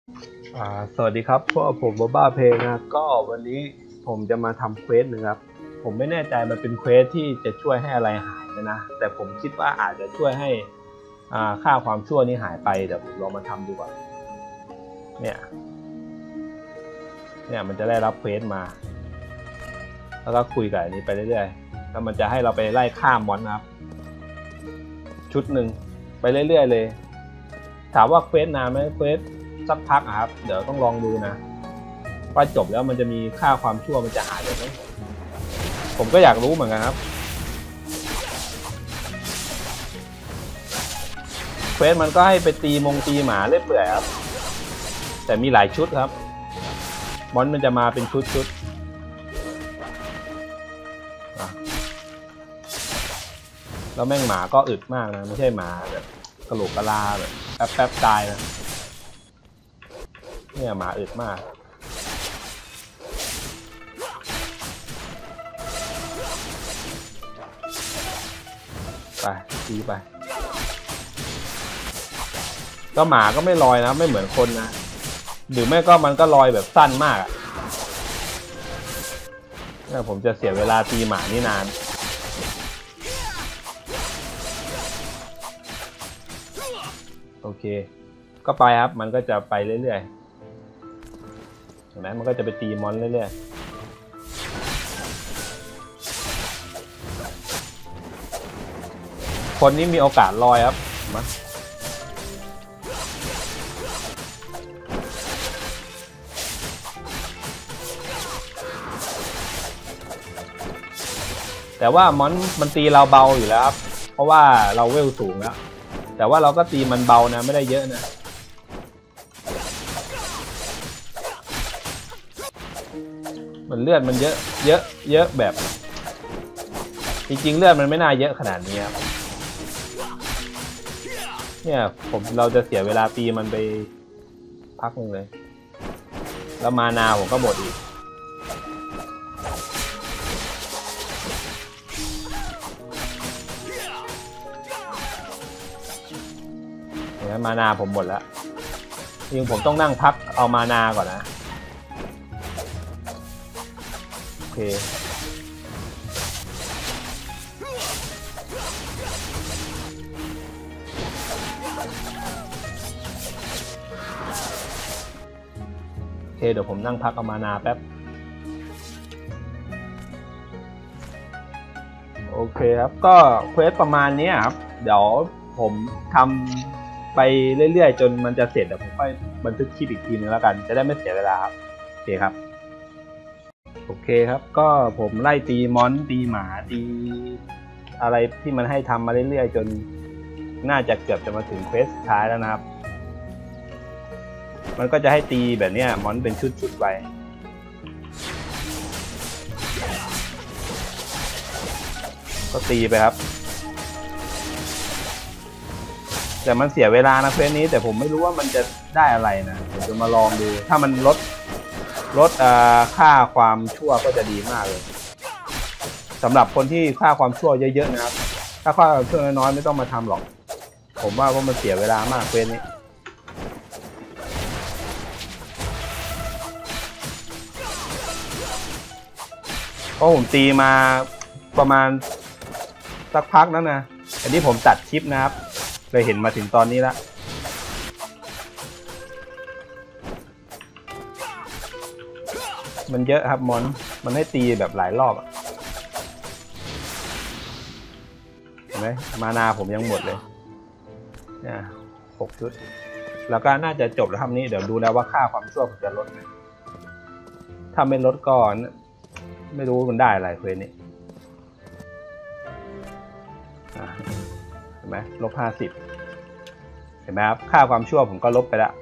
สวัสดีครับพวกผมบ้าเพลงนะก็วันนี้ผมจะมาทำเควสหนึ่งครับผมไม่แน่ใจมันเป็นเควสที่จะช่วยให้อะไรหายนะแต่ผมคิดว่าอาจจะช่วยให้ค่าความชั่วนี้หายไปเดี๋ยวผมลองมาทำดูก่อนเนี่ยมันจะได้รับเควสมาแล้วก็คุยกับอันนี้ไปเรื่อยๆแล้วมันจะให้เราไปไล่ฆ่ามอนนะครับชุดหนึ่งไปเรื่อยๆเลยถามว่าเควสนานไหมเควสสักพักครับเดี๋ยวต้องลองดูนะว่าจบแล้วมันจะมีค่าความชั่วมันจะหายไปไหมผมก็อยากรู้เหมือนกันครับเควสมันก็ให้ไปตีหมาเล่อยเปื่อยครับแต่มีหลายชุดครับมอนมันจะมาเป็นชุดแล้วแม่งหมาก็อึดมากนะไม่ใช่หมาแบบกระโหลกกะลาแบบแป๊บตายนะเนี่ยหมาอึดมากไปตีไปก็หมาก็ไม่ลอยนะไม่เหมือนคนนะหรือไม่ก็มันก็ลอยแบบสั้นมากอ่ะเนี่ยผมจะเสียเวลาตีหมานี่นานโอเคก็ไปครับมันก็จะไปเรื่อยๆเห็นไหมมันก็จะไปตีมอนเรื่อยๆคนนี้มีโอกาสลอยครับมาแต่ว่ามอนมันตีเราเบาอยู่แล้วครับเพราะว่าเราเวลสูงแล้วแต่ว่าเราก็ตีมันเบานะไม่ได้เยอะนะมันเลือดมันเยอะแบบจริงๆเลือดมันไม่น่าเยอะขนาดนี้ครับเนี่ยเราจะเสียเวลาตีมันไปพักนึงเลยแล้วมานาผมก็หมดอีกเนี่ยมานาผมหมดแล้วจริงผมต้องนั่งพักเอามานาก่อนนะโอเคเดี๋ยวผมนั่งพักเอามานาแป๊บโอเคครับก็เควสประมาณนี้ครับเดี๋ยวผมทำไปเรื่อยๆจนมันจะเสร็จเดี๋ยวผมค่อยบันทึกคลิปอีกทีนึงแล้วกันจะได้ไม่เสียเวลาครับโอเคครับก็ผมไล่ตีมอนตีหมาตีอะไรที่มันให้ทำมาเรื่อยๆจนน่าจะเกือบจะมาถึงเควสสุดท้ายแล้วนะครับมันก็จะให้ตีแบบนี้มอนเป็นชุดๆไปก็ตีไปครับแต่มันเสียเวลานะเควสนี้แต่ผมไม่รู้ว่ามันจะได้อะไรนะผมจะมาลองดูถ้ามันลดค่าความชั่วก็จะดีมากเลยสำหรับคนที่ค่าความชั่วเยอะๆนะครับถ้าค่าความชั่วน้อยๆไม่ต้องมาทำหรอกผมว่ามันเสียเวลามากเควสนี้เพราะผมตีมาประมาณสักพักแล้วนะอันนี้ผมตัดคลิปนะครับเลยเห็นมาถึงตอนนี้แล้วมันเยอะครับมอนมันให้ตีแบบหลายรอบเห็นไหมมานาผมยังหมดเลยเนี่ย6 ชุดแล้วก็น่าจะจบแล้วครับนี้เดี๋ยวดูแล้วว่าค่าความชั่วผมจะลดไหมถ้าไม่ลดก่อนไม่รู้มันได้อะไรเควสนี้เห็นไหม-50เห็นไหมครับค่าความชั่วผมก็ลบไปแล้ว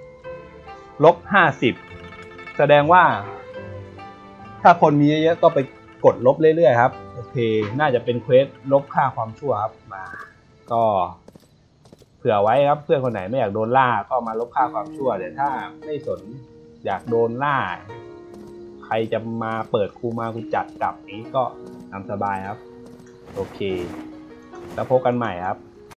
-50แสดงว่าถ้าคนมีเยอะๆก็ไปกดลบเรื่อยๆครับโอเคน่าจะเป็นเควสลบค่าความชั่วครับมาก็เผื่อไว้ครับเพื่อนคนไหนไม่อยากโดนล่าก็มาลบค่าความชั่วแต่ถ้าไม่สนอยากโดนล่าใครจะมาเปิดคูมากูจัดกลับนี้ก็ตามสบายครับโอเคแล้วพบกันใหม่ครับ